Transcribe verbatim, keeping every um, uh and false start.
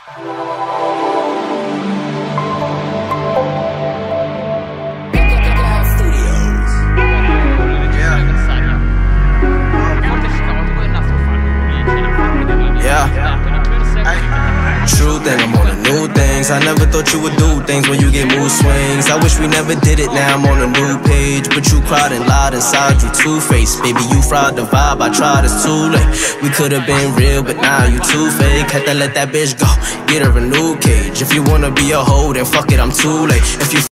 True thing, I'm on the new things. I never thought you would do things when you get mood swings. I wish we never did it, now I'm on a new page. But you cried and lied inside, you two-faced. Baby, you fried the vibe, I tried, it's too late. We could've been real, but now you too fake. Had to let that bitch go, get her a new cage. If you wanna be a hoe, then fuck it, I'm too late. If you